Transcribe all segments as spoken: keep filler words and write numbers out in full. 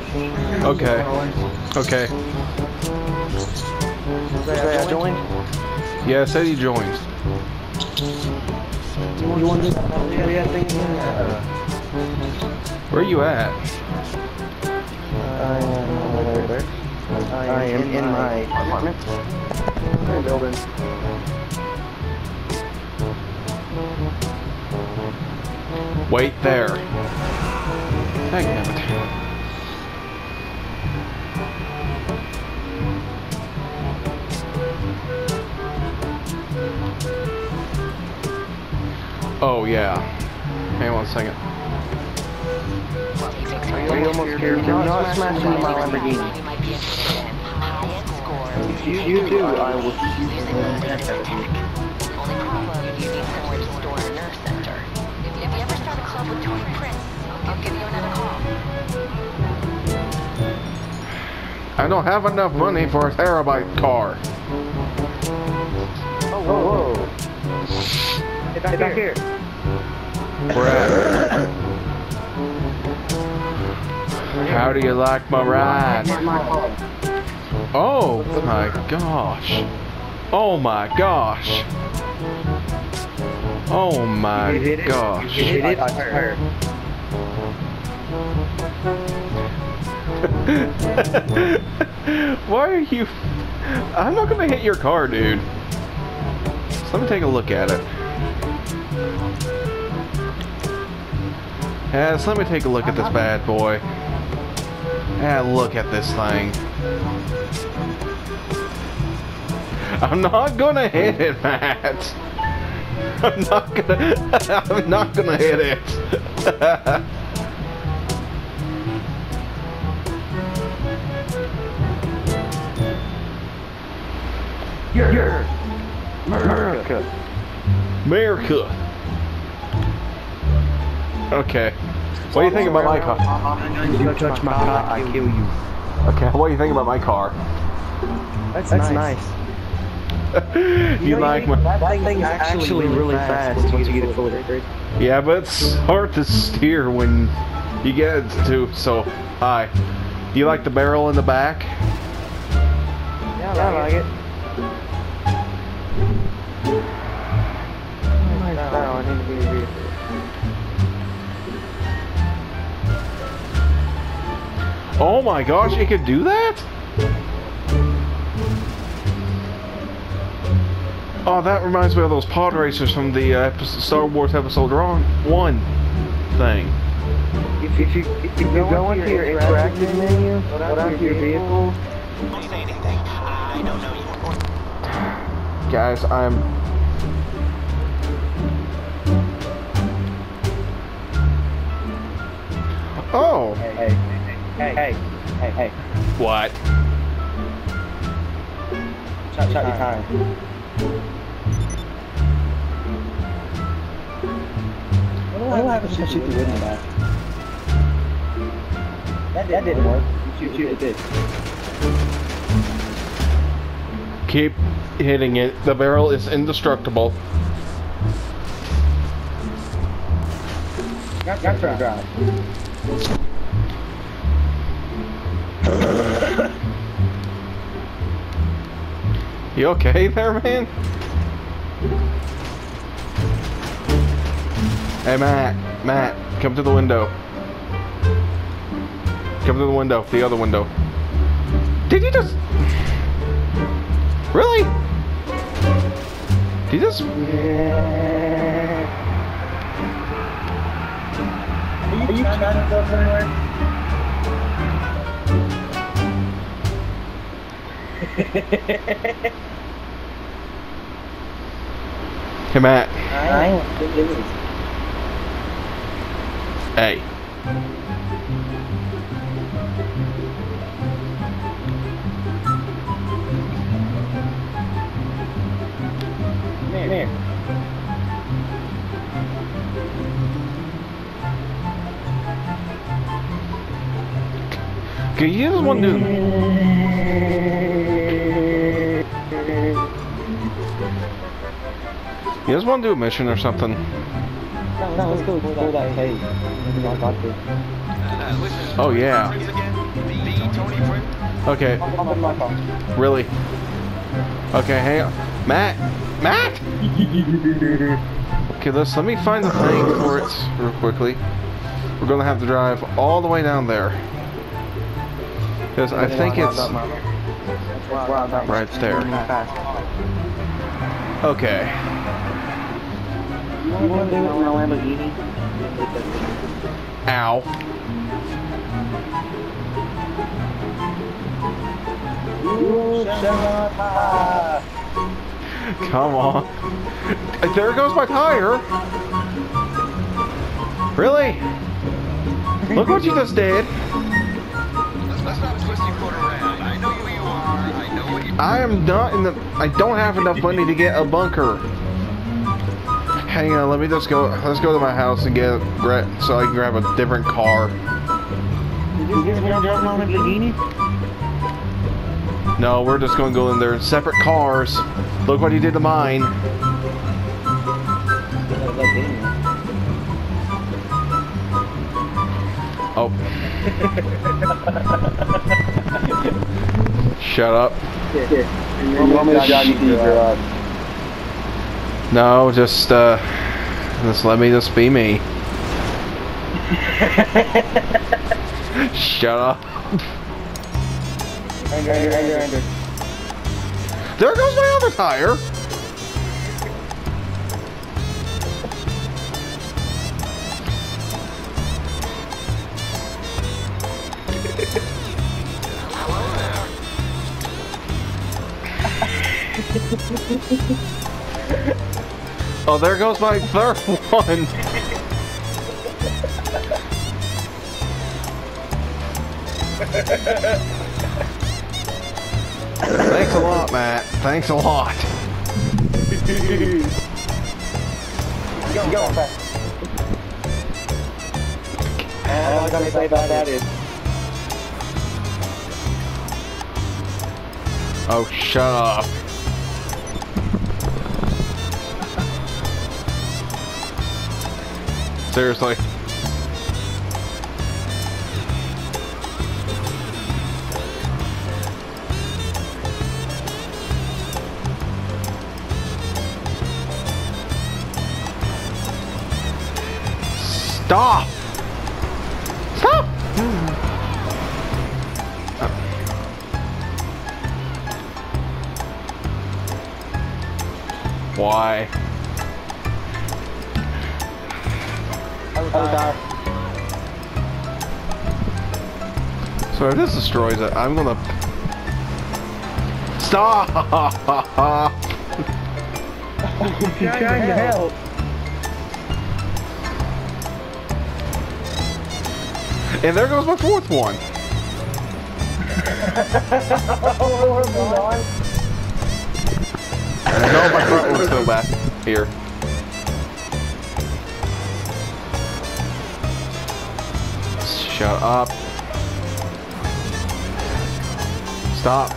Okay. Okay. Say I joined? Yeah, I said you joined. You want to do that? Yeah, thing? Uh, Where are you at? I am over there. I am in my apartment. My building. Wait there. Dang it. Oh yeah. Hang on one second. Are you almost scared? Do not smash into my Lamborghini. If you do, I will shoot you. Only problem, you need somewhere to store a nerve center. If you ever start a club with Tony Prince, I'll give you another call. I don't have enough money for a terabyte car. Oh, whoa, whoa. Get back, Get back here. Where at? How do you like my ride? Oh my gosh. Oh my gosh. Oh my gosh. You did it? I heard. Why are you... I'm not gonna hit your car, dude. So let me take a look at it. Yeah, so let me take a look at this bad boy. Yeah, look at this thing. I'm not gonna hit it, Matt. I'm not gonna... I'm not gonna hit it. You're, you're America. America. Okay. What do you think about my car? You touch my car, I kill you. Okay, what do you think about my car? That's, That's nice. nice. you you know, like my... That, that thing is actually really fast once you get it fully upgraded. Yeah, but it's hard to steer when you get it to, so... Hi. Do you like the barrel in the back? Yeah, I like it. I need to be a vehicle. Oh my gosh, it could do that? Oh, that reminds me of those pod racers from the uh, episode, Star Wars Episode one thing. If, if, you, if you go into your interactive menu, go down to your vehicle. Don't say anything. I don't know you. Guys, I'm... Oh! Hey, hey, hey, hey, hey, hey. What? Shot, shot your time. What will happen if you shoot the window back? That, that didn't work. Shoot, shoot, it did. Keep hitting it. The barrel is indestructible. Got, got to drive. You okay there, man? Hey, Matt. Matt, come to the window. Come to the window. The other window. Did you just... Really? Did you just... Are you trying to go somewhere? Hey, Matt. I Hey. Come here. Okay, you just want to do... You just want to do a mission or something? No, no, let's go pull that cave. Maybe I'll got to. Uh, listen, Oh, yeah. again? Okay. Really? Okay, hang on. Matt! Matt! Okay, let's let me find the thing for it real quickly. We're gonna have to drive all the way down there. Because I think it's right there. Okay. You want to do it in a Lamborghini? Ow. Come on. There goes my tire. Really? Look what you just did. Let's not twist your foot around. I know who you are. I know what you I am not in the... I don't have enough money to get a bunker. Hang on, let me just go... Let's go to my house and get... So I can grab a different car. You just want to drive a Lamborghini? No, we're just going to go in there in separate cars. Look what he did to mine. Oh. Shut up. No, just, uh... Just let me just be me. Shut up. Under, under, under, under. There goes my other tire. Oh, there goes my third one. Thanks a lot, Matt. Thanks a lot. Go, go, back. All I'm gonna say about that is, Oh, shut up. Seriously. Stop! Stop! Why? So if this destroys it, I'm gonna... Stop! I'm trying to help. And there goes my fourth one. And I know my front one's still back here. Shut up. Stop.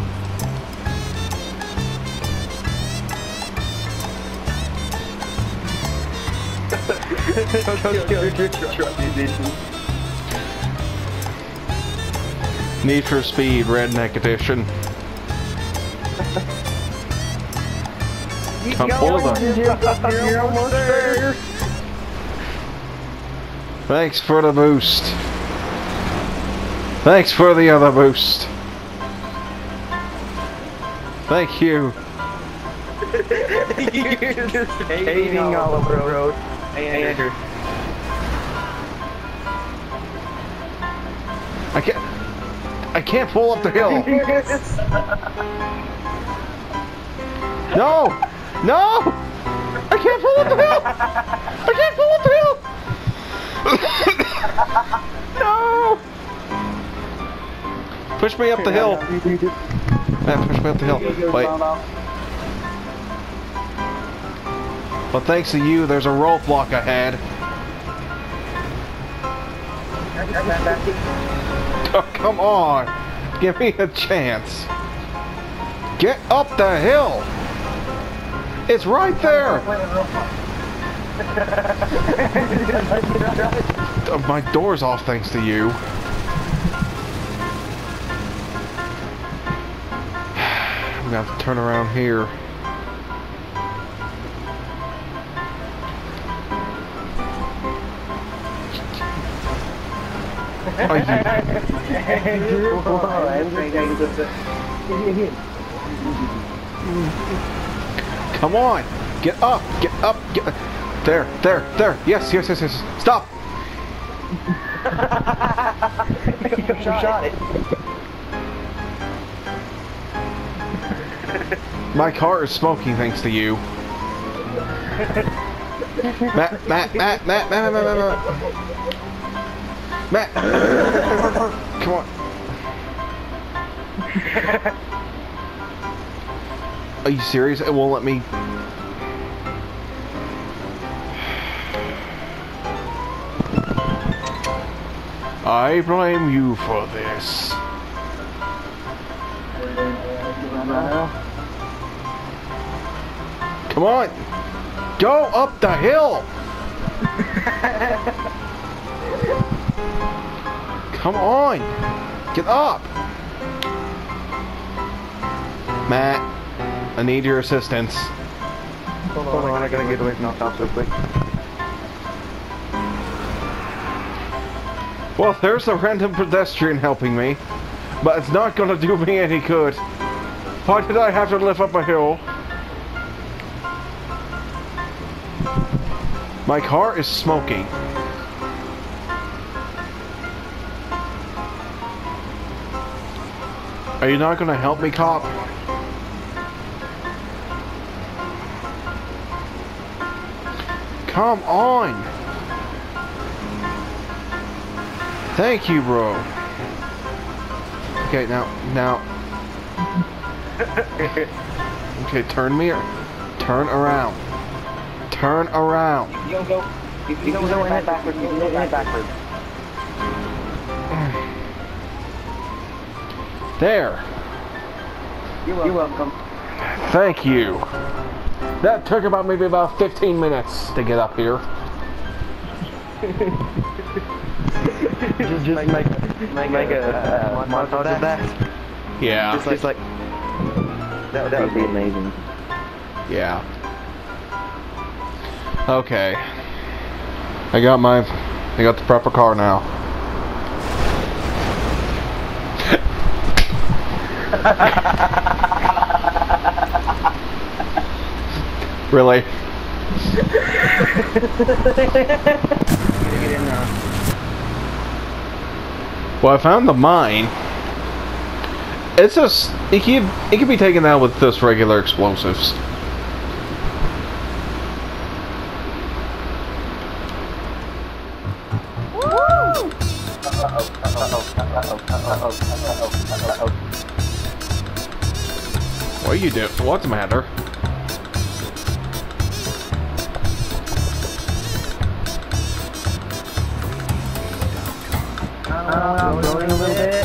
Need for Speed Redneck Edition. Come pull them. You're almost there. Thanks for the boost. Thanks for the other boost. Thank you. You're just hating all over the road. Hey, Andrew. I can't. I can't pull up the hill. No! No! I can't pull up the hill! I can't pull up the hill! No! Push me up the hill. Man, push me up the hill. Wait. But thanks to you, there's a roadblock ahead. Oh, come on! Give me a chance. Get up the hill! It's right there! My door's off thanks to you. gonna have to turn around here. Oh, you. Come on! Get up! Get up! Get there! There! There! Yes! Yes! Yes! Yes! Stop! You shot it. My car is smoking thanks to you. Matt! Matt! Matt! Matt! Matt! Matt! Matt! Matt! Matt! Come on! Are you serious? It won't let me. I blame you for this. Come on! Go up the hill! Come on! Get up! Matt, I need your assistance. Hold on, I gotta get away from the cops real quick. Well, there's a random pedestrian helping me, but it's not gonna do me any good. Why did I have to lift up a hill? My car is smoking. Are you not gonna help me, cop? Come on! Thank you, bro. Okay, now, now. Okay, turn me, turn around. Turn around. You don't go. You, you don't go in it backwards. You go in it backwards. There. You're welcome. You're welcome. Thank you. That took about maybe about fifteen minutes to get up here. just just make, make, make a uh, montage of that. Yeah. Just like, just like that, that would be amazing. Yeah. Okay. I got my, I got the proper car now. Really? Well, I found the mine. It's just it can it can be taken out with just regular explosives. What are you doing? What's the matter? I'm going a little bit.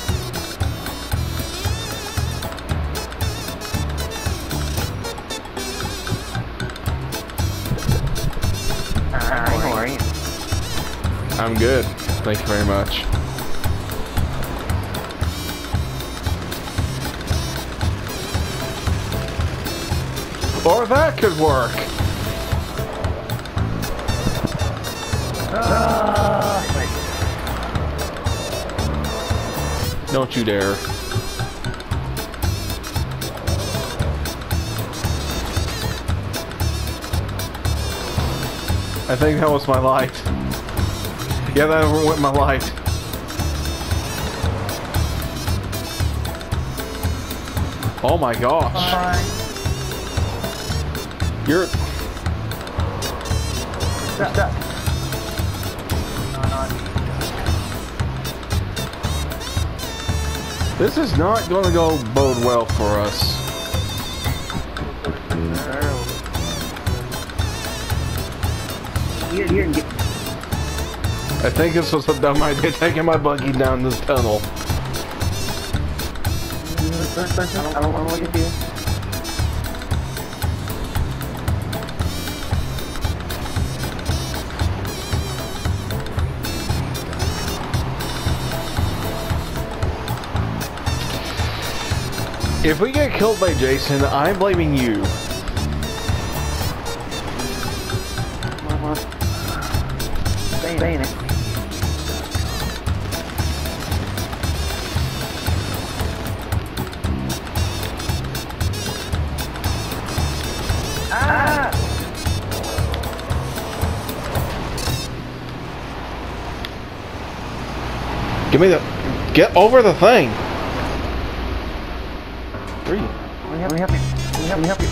Hi, how are you? I'm good. Thank you very much. Or that could work. Ah. Don't you dare. I think that was my light. Yeah, that went my light. Oh my gosh. Bye. You're... Stop, stop. This is not going to go bode well for us. Here, here, get. I think this was a dumb idea, taking my buggy down this tunnel. I don't want to look at you. If we get killed by Jason, I'm blaming you. Saying it. Ah! Give me the... Get over the thing! Three. Let me help you. Let me help me help you.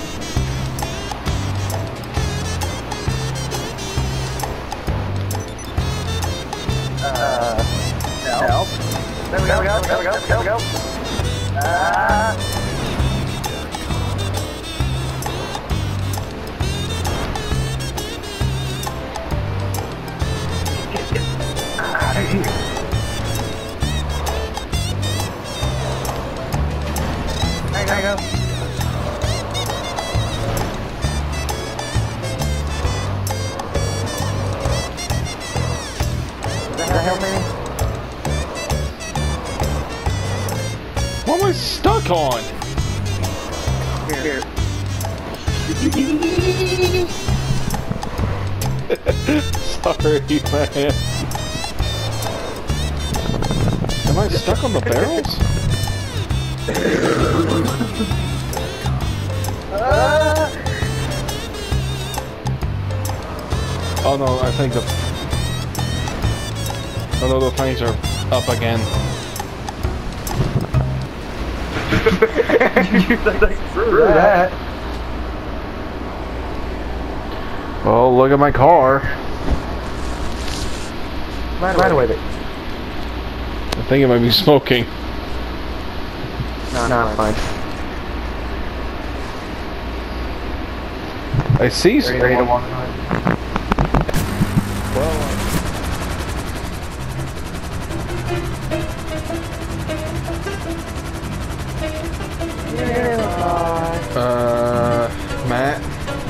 Uh, help. There we go, there we go, there we go, there we go. Ah. Get, get out of here. There you go. Does that help me? What am I stuck on? Here, here. Sorry, man. Am I stuck on the barrels? Ah! Oh no, I think the... Oh no, the things are up again. Screw that. Oh, look at my car. Right away. I think it might be smoking. No, no, fine. I see some. Ready to walk on. Uh, Matt.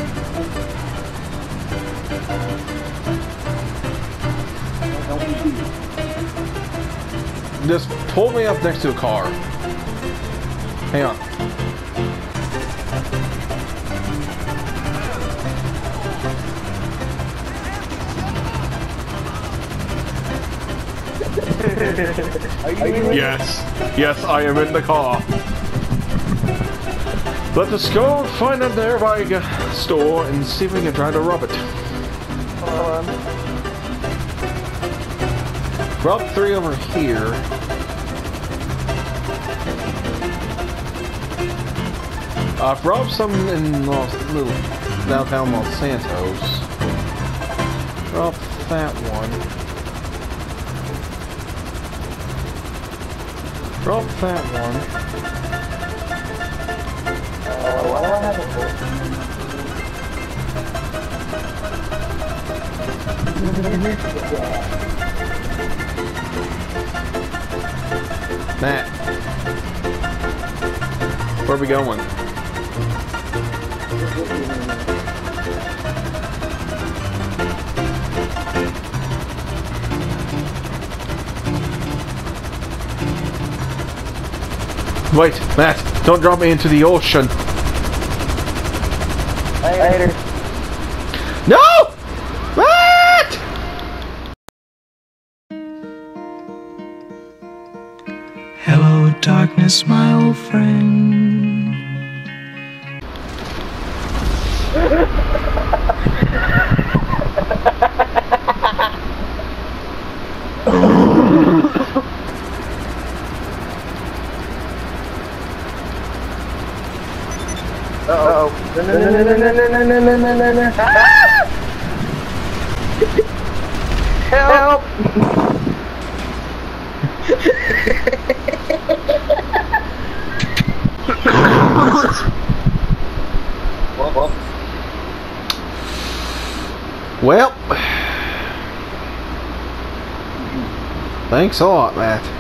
Just pull me up next to a car. Hang on. Yes. Yes, I am in the car. Let us go find that airbag store and see if we can try to rob it. Um, Rob three over here. I've robbed some in Los, little downtown Los Santos. Rob that one. Rob that one. uh, what do I have it for? Matt. Where are we going? Wait, Matt, don't drop me into the ocean. Later. No! Matt! Hello, darkness, my old friend. Uh-oh. No, no, no, no, no, no, no, no, no, no, no, no. Ah! Help! Well, thanks a lot, Matt.